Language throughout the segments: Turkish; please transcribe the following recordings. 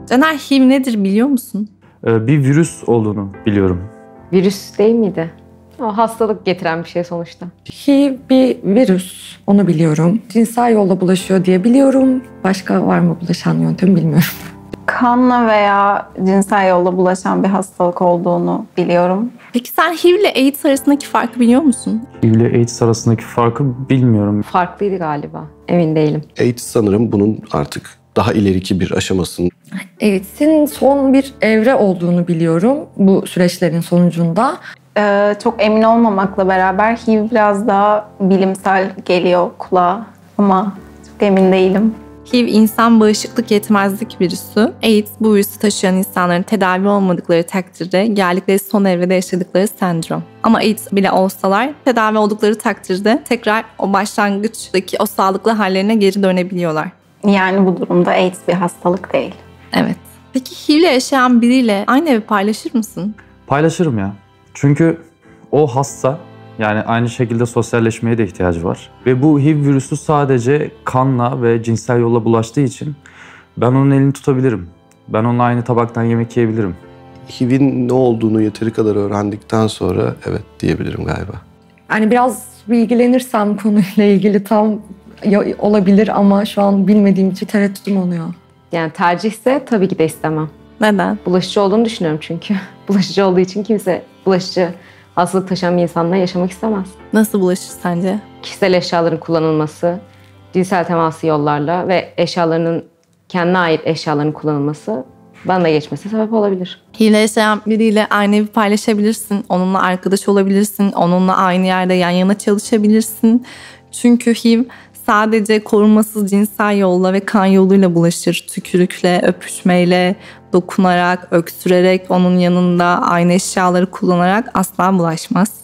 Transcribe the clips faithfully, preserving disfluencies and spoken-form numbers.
Caner, H I V nedir biliyor musun? Ee, bir virüs olduğunu biliyorum. Virüs değil miydi? O hastalık getiren bir şey sonuçta. H I V bir virüs, onu biliyorum. Cinsel yolla bulaşıyor diye biliyorum. Başka var mı bulaşan yöntem bilmiyorum. Kanla veya cinsel yolla bulaşan bir hastalık olduğunu biliyorum. Peki sen H I V ile AIDS arasındaki farkı biliyor musun? H I V ile AIDS arasındaki farkı bilmiyorum. Farklıydı galiba. Emin değilim. AIDS sanırım bunun artık daha ileriki bir aşamasının. AIDS'in son bir evre olduğunu biliyorum bu süreçlerin sonucunda. Ee, çok emin olmamakla beraber H I V biraz daha bilimsel geliyor kulağa ama çok emin değilim. H I V insan bağışıklık yetmezlik virüsü. AIDS bu virüsü taşıyan insanların tedavi olmadıkları takdirde geldikleri son evrede yaşadıkları sendrom. Ama AIDS bile olsalar tedavi oldukları takdirde tekrar o başlangıçtaki o sağlıklı hallerine geri dönebiliyorlar. Yani bu durumda AIDS bir hastalık değil. Evet. Peki H I V ile yaşayan biriyle aynı evi paylaşır mısın? Paylaşırım ya. Çünkü o hasta, yani aynı şekilde sosyalleşmeye de ihtiyacı var. Ve bu H I V virüsü sadece kanla ve cinsel yolla bulaştığı için ben onun elini tutabilirim. Ben onunla aynı tabaktan yemek yiyebilirim. H I V'in ne olduğunu yeteri kadar öğrendikten sonra evet diyebilirim galiba. Yani biraz bilgilenirsem konuyla ilgili tam ya, olabilir ama şu an bilmediğim için tereddütüm oluyor. Yani tercihse tabii ki de istemem. Neden? Bulaşıcı olduğunu düşünüyorum çünkü. Bulaşıcı olduğu için kimse bulaşıcı hastalık taşıyan bir insanla yaşamak istemez. Nasıl bulaşır sence? Kişisel eşyaların kullanılması, cinsel teması yollarla ve eşyalarının kendine ait eşyaların kullanılması bana da geçmesine sebep olabilir. H I V ile yaşayan biriyle aynı evi paylaşabilirsin, onunla arkadaş olabilirsin, onunla aynı yerde yan yana çalışabilirsin. Çünkü H I V sadece korunmasız cinsel yolla ve kan yoluyla bulaşır. Tükürükle, öpüşmeyle, dokunarak, öksürerek, onun yanında aynı eşyaları kullanarak asla bulaşmaz.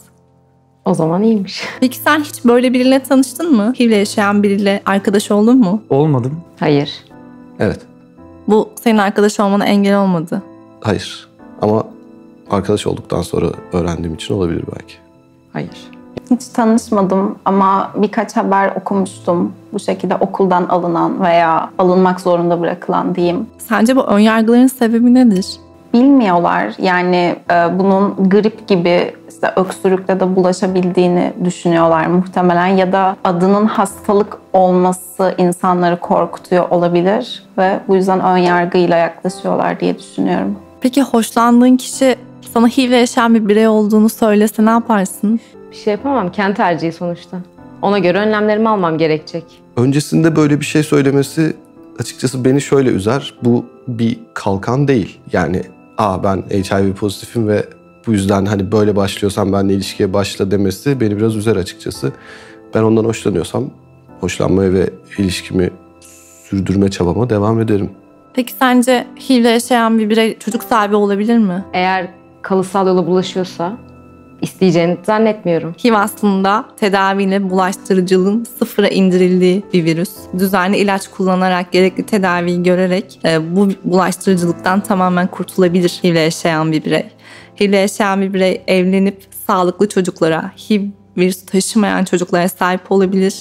O zaman iyiymiş. Peki sen hiç böyle biriyle tanıştın mı? H I V ile yaşayan biriyle arkadaş oldun mu? Olmadım. Hayır. Evet, Bu senin arkadaş olmana engel olmadı. hayır. Ama arkadaş olduktan sonra öğrendiğim için olabilir belki. Hayır. Hiç tanışmadım ama birkaç haber okumuştum. Bu şekilde okuldan alınan veya alınmak zorunda bırakılan diyeyim. Sence bu önyargıların sebebi nedir? Bilmiyorlar. Yani e, bunun grip gibi işte öksürükle de bulaşabildiğini düşünüyorlar muhtemelen. Ya da adının hastalık olması insanları korkutuyor olabilir. Ve bu yüzden önyargıyla yaklaşıyorlar diye düşünüyorum. Peki hoşlandığın kişi sana H I V ile yaşayan bir birey olduğunu söylese ne yaparsın? Bir şey yapamam. Kendi tercihi sonuçta. Ona göre önlemlerimi almam gerekecek. Öncesinde böyle bir şey söylemesi açıkçası beni şöyle üzer. Bu bir kalkan değil. Yani aa ben H I V pozitifim ve bu yüzden hani böyle başlıyorsam benimle ilişkiye başla demesi beni biraz üzer açıkçası. Ben ondan hoşlanıyorsam hoşlanmaya ve ilişkimi sürdürme çabama devam ederim. Peki sence H I V ile yaşayan bir birey çocuk sahibi olabilir mi? Eğer kalıtsal yola bulaşıyorsa isteyeceğini zannetmiyorum. H I V aslında tedaviyle bulaştırıcılığın sıfıra indirildiği bir virüs. Düzenli ilaç kullanarak, gerekli tedaviyi görerek e, bu bulaştırıcılıktan tamamen kurtulabilir H I V ile yaşayan bir birey. H I V ile yaşayan bir birey evlenip sağlıklı çocuklara, H I V virüsü taşımayan çocuklara sahip olabilir.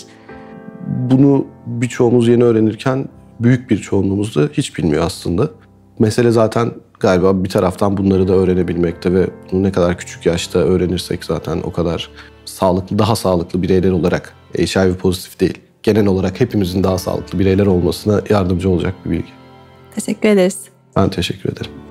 Bunu birçoğumuz yeni öğrenirken büyük bir çoğunluğumuz da hiç bilmiyor aslında. Mesele zaten galiba bir taraftan bunları da öğrenebilmekte ve bunu ne kadar küçük yaşta öğrenirsek zaten o kadar sağlıklı, daha sağlıklı bireyler olarak H I V pozitif değil, genel olarak hepimizin daha sağlıklı bireyler olmasına yardımcı olacak bir bilgi. Teşekkür ederiz. Ben teşekkür ederim.